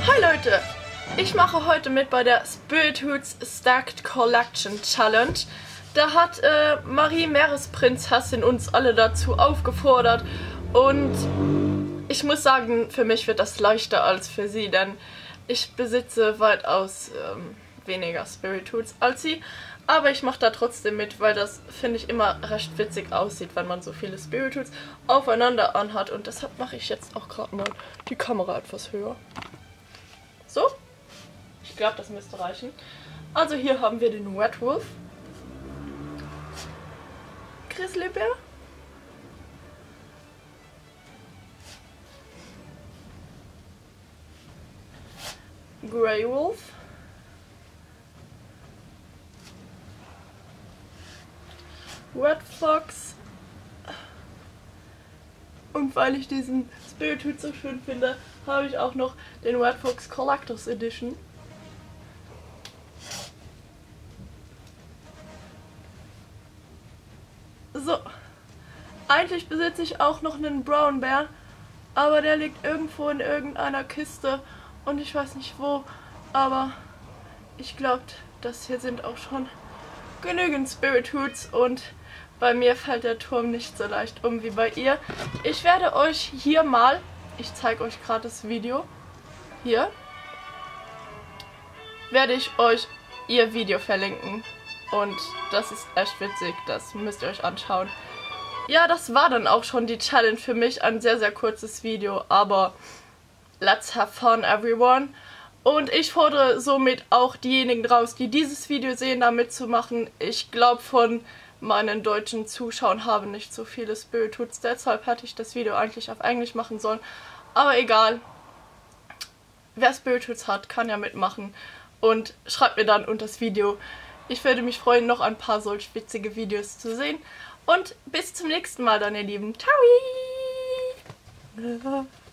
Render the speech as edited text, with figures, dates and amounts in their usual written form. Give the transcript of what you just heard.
Hi Leute, ich mache heute mit bei der Spirithoods Stacked Collection Challenge. Da hat Marie Meeresprinzessin uns alle dazu aufgefordert und ich muss sagen, für mich wird das leichter als für sie, denn ich besitze weitaus weniger Spirithoods als sie. Aber ich mache da trotzdem mit, weil das, finde ich, immer recht witzig aussieht, wenn man so viele Spirithoods aufeinander anhat. Und deshalb mache ich jetzt auch gerade mal die Kamera etwas höher. So, ich glaube, das müsste reichen. Also hier haben wir den Red Wolf, Grizzlybär, Grey Wolf, Red Fox und weil ich diesen Spiritood so schön finde, habe ich auch noch den Red Fox Collectors Edition. So, eigentlich besitze ich auch noch einen Brown Bear, aber der liegt irgendwo in irgendeiner Kiste und ich weiß nicht wo, aber ich glaube, das hier sind auch schon genügend Spirithoods und bei mir fällt der Turm nicht so leicht um wie bei ihr. Ich werde euch hier mal, ich zeige euch gerade das Video, hier, werde ich euch ihr Video verlinken und das ist echt witzig, das müsst ihr euch anschauen. Ja, das war dann auch schon die Challenge für mich, ein sehr, sehr kurzes Video, aber let's have fun everyone. Und ich fordere somit auch diejenigen raus, die dieses Video sehen, da mitzumachen. Ich glaube, von meinen deutschen Zuschauern haben nicht so viele Spirithoods, deshalb hätte ich das Video eigentlich auf Englisch machen sollen. Aber egal, wer Spirithoods hat, kann ja mitmachen und schreibt mir dann unter das Video. Ich würde mich freuen, noch ein paar solch witzige Videos zu sehen. Und bis zum nächsten Mal dann, ihr Lieben. Ciao!